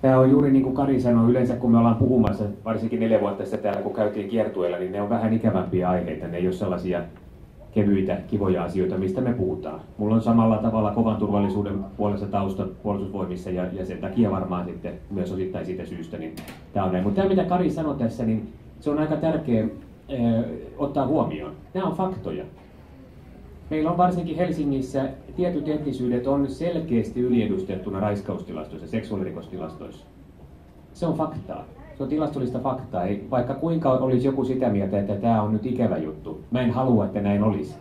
Tämä on juuri niin kuin Kari sanoi, yleensä kun me ollaan puhumassa, varsinkin 4 vuotta sitten täällä kun käytiin kiertueella, niin ne on vähän ikävämpiä aiheita, ne ei ole sellaisia kevyitä, kivoja asioita, mistä me puhutaan. Mulla on samalla tavalla kovan turvallisuuden puolesta tausta puolustusvoimissa ja sen takia varmaan sitten myös osittain siitä syystä, niin tämä on näin. Mutta tämä mitä Kari sanoi tässä, niin se on aika tärkeä ottaa huomioon. Nämä on faktoja. Meillä on varsinkin Helsingissä tietyt etnisyydet on selkeästi yliedustettuna raiskaustilastoissa, seksuaalirikostilastoissa. Se on faktaa. Se on tilastollista faktaa. Vaikka kuinka olisi joku sitä mieltä, että tämä on nyt ikävä juttu, mä en halua, että näin olisi,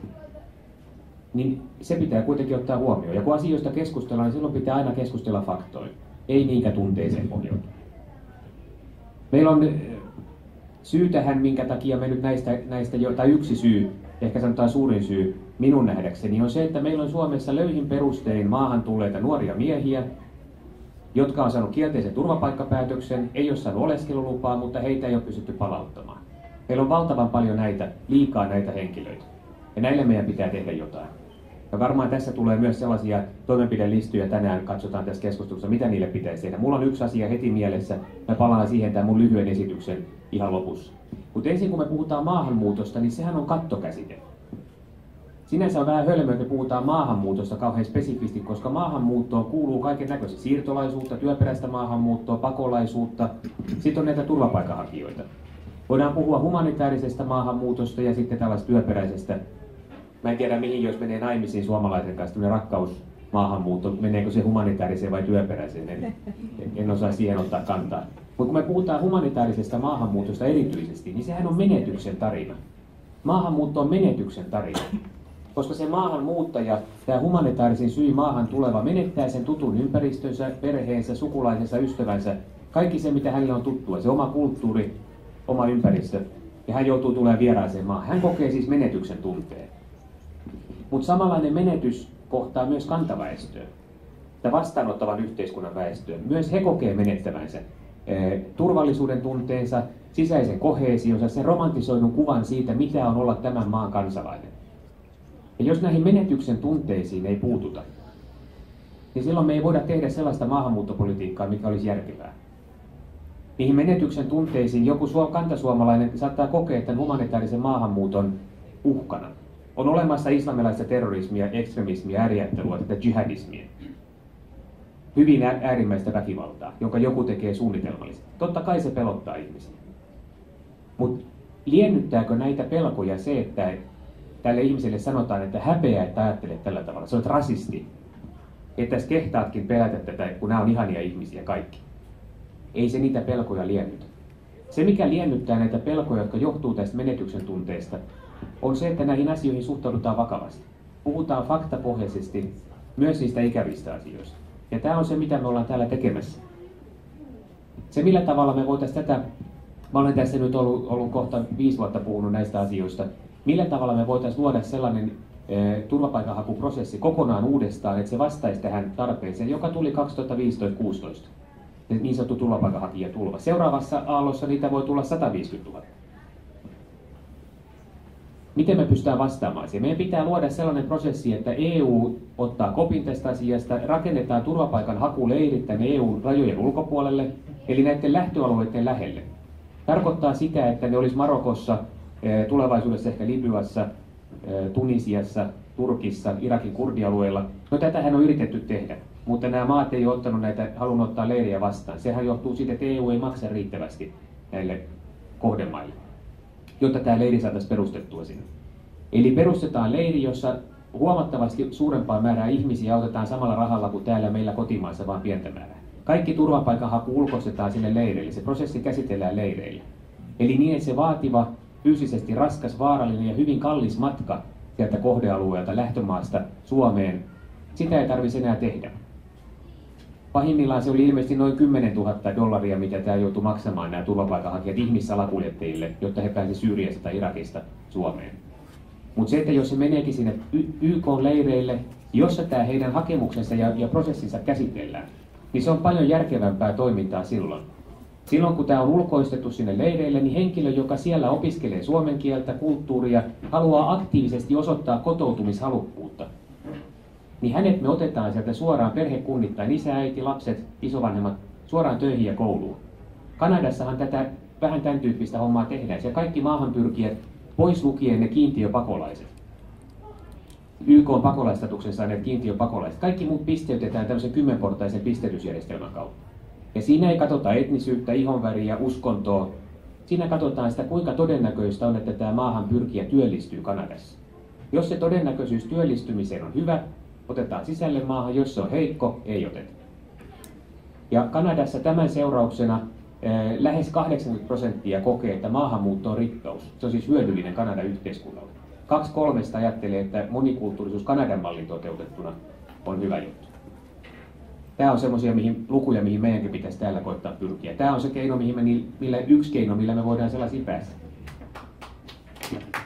niin se pitää kuitenkin ottaa huomioon. Ja kun asioista keskustellaan, niin silloin pitää aina keskustella faktoilla, ei niinkään tunteeseen pohjalta. Meillä on syy tähän, minkä takia me nyt tai yksi syy, ehkä sanotaan suurin syy minun nähdäkseni, on se, että meillä on Suomessa löyhin perustein maahan tulleita nuoria miehiä, jotka on saanut kielteisen turvapaikkapäätöksen, ei ole saanut oleskelulupaa, mutta heitä ei ole pystytty palauttamaan. Meillä on valtavan paljon liikaa näitä henkilöitä. Ja näille meidän pitää tehdä jotain. Ja varmaan tässä tulee myös sellaisia toimenpidelistoja tänään, katsotaan tässä keskustelussa, mitä niille pitäisi tehdä. Mulla on yksi asia heti mielessä, mä palaan siihen tämän mun lyhyen esityksen ihan lopussa. Mutta ensin kun me puhutaan maahanmuutosta, niin sehän on kattokäsite. Sinänsä on vähän hölmöä, että puhutaan maahanmuutosta kauhean spesifisti, koska maahanmuuttoon kuuluu kaiken näköistä siirtolaisuutta, työperäistä maahanmuuttoa, pakolaisuutta, sitten on näitä turvapaikanhakijoita. Voidaan puhua humanitaarisesta maahanmuutosta ja sitten tällaista työperäisestä. Mä en tiedä mihin, jos menee naimisiin suomalaisen kanssa, tämmöinen rakkausmaahanmuutto, meneekö se humanitaariseen vai työperäiseen, en osaa siihen ottaa kantaa. Mutta kun me puhutaan humanitaarisesta maahanmuutosta erityisesti, niin sehän on menetyksen tarina. Maahanmuutto on menetyksen tarina. Koska se maahanmuuttaja, tämä humanitaarisin syy maahan tuleva, menettää sen tutun ympäristönsä, perheensä, sukulaisensa, ystävänsä, kaikki se mitä hänelle on tuttua, se oma kulttuuri, oma ympäristö, ja hän joutuu tulemaan vieraaseen maahan. Hän kokee siis menetyksen tunteen. Mutta samanlainen menetys kohtaa myös kantaväestöä, tai vastaanottavan yhteiskunnan väestöä. Myös he kokee menettävänsä turvallisuuden tunteensa, sisäisen koheesionsa, sen romantisoidun kuvan siitä, mitä on olla tämän maan kansalainen. Ja jos näihin menetyksen tunteisiin ei puututa, niin silloin me ei voida tehdä sellaista maahanmuuttopolitiikkaa, mikä olisi järkevää. Niihin menetyksen tunteisiin joku kantasuomalainen saattaa kokea tämän humanitaarisen maahanmuuton uhkana. On olemassa islamilaista terrorismia, ekstremismia, ääriajattelua, tätä jihadismia. Hyvin äärimmäistä väkivaltaa, jonka joku tekee suunnitelmallisesti. Totta kai se pelottaa ihmisiä. Mutta liennyttääkö näitä pelkoja se, että tälle ihmiselle sanotaan, että häpeää, että ajattelet tällä tavalla. Se olet rasisti. Että sä kehtaatkin pelätä tätä, kun nämä on ihania ihmisiä kaikki. Ei se niitä pelkoja liennytä. Se, mikä liennyttää näitä pelkoja, jotka johtuu tästä menetyksen tunteesta, on se, että näihin asioihin suhtaudutaan vakavasti. Puhutaan faktapohjaisesti myös niistä ikävistä asioista. Ja tämä on se, mitä me ollaan täällä tekemässä. Se, millä tavalla me voitaisiin tätä, mä olen tässä nyt ollut kohta 5 vuotta puhunut näistä asioista, millä tavalla me voitaisiin luoda sellainen turvapaikanhakuprosessi kokonaan uudestaan, että se vastaisi tähän tarpeeseen, joka tuli 2015-16. Niin sanottu turvapaikanhakijatulva. Seuraavassa aallossa niitä voi tulla 150 000. Miten me pystytään vastaamaan siihen? Meidän pitää luoda sellainen prosessi, että EU ottaa kopin tästä asiasta, rakennetaan turvapaikanhakuleirit tänne EU-rajojen ulkopuolelle, eli näiden lähtöalueiden lähelle. Tarkoittaa sitä, että ne olisi Marokossa, tulevaisuudessa ehkä Libyassa, Tunisiassa, Turkissa, Irakin kurdialueilla. No tätähän on yritetty tehdä, mutta nämä maat ei ole halunnut ottaa leiriä vastaan. Sehän johtuu siitä, että EU ei maksa riittävästi näille kohdemaille, jotta tämä leiri saataisiin perustettua sinne. Eli perustetaan leiri, jossa huomattavasti suurempaa määrää ihmisiä autetaan samalla rahalla kuin täällä meillä kotimaassa, vaan pientä määrää. Kaikki turvapaikanhaku ulkoistetaan sinne leireille. Se prosessi käsitellään leireillä. Eli niin, että se vaativa, fyysisesti raskas, vaarallinen ja hyvin kallis matka sieltä kohdealueelta, lähtömaasta Suomeen, sitä ei tarvitse enää tehdä. Pahimmillaan se oli ilmeisesti noin $10,000, mitä tämä joutui maksamaan nämä turvapaikanhakijat ihmissalakuljettajille, jotta he pääsivät Syyriasta tai Irakista Suomeen. Mutta se, että jos se meneekin sinne YK-leireille, jossa tämä heidän hakemuksensa ja prosessinsa käsitellään, niin se on paljon järkevämpää toimintaa silloin. Silloin kun tämä on ulkoistettu sinne leireille, niin henkilö, joka siellä opiskelee suomen kieltä, kulttuuria, haluaa aktiivisesti osoittaa kotoutumishalukkuutta, niin hänet me otetaan sieltä suoraan perhekunnittain, isä, äiti, lapset, isovanhemmat suoraan töihin ja kouluun. Kanadassahan tätä vähän tämän tyyppistä hommaa tehdään. Siellä kaikki maahanpyrkijät, pois lukien ne kiintiöpakolaiset, YK-pakolaisstatuksen saaneet kiintiöpakolaiset, kaikki muut pisteytetään tämmöisen 10-portaisen pisteytysjärjestelmän kautta. Ja siinä ei katsota etnisyyttä, ihonväriä, uskontoa. Siinä katsotaan sitä, kuinka todennäköistä on, että tämä maahanpyrkijä työllistyy Kanadassa. Jos se todennäköisyys työllistymiseen on hyvä, otetaan sisälle maahan. Jos se on heikko, ei oteta. Ja Kanadassa tämän seurauksena lähes 80% kokee, että maahanmuutto on rikkaus. Se on siis hyödyllinen Kanadan yhteiskunnalle. 2/3 ajattelee, että monikulttuurisuus Kanadan mallin toteutettuna on hyvä juttu. Tämä on semmoisia lukuja, mihin meidänkin pitäisi täällä koittaa pyrkiä. Tämä on se keino, yksi keino, millä me voidaan sellaisiin päästä.